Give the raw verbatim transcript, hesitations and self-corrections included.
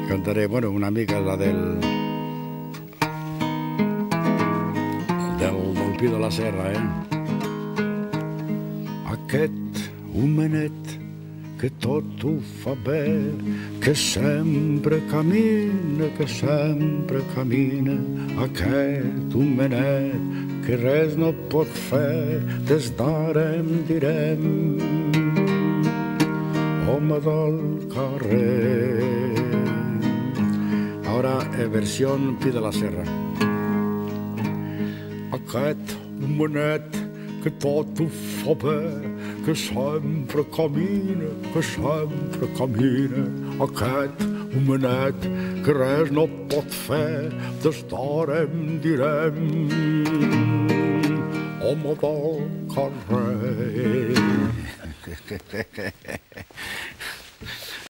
cantaré, bueno, una mica la del del, del Pi de la Serra, eh? Aquest homenet que tot ho fa bé, que sempre camina, que sempre camina, aquest homenet que res no pot fer, des d'ara em direm home del carrer. Ahora, eh, versión Pi de la Serra. Aquest homenet que tot ho fa bé, que sempre camina, que sempre camina, aquest homenet que res no pot fer, des d'ara em direm home del carrer.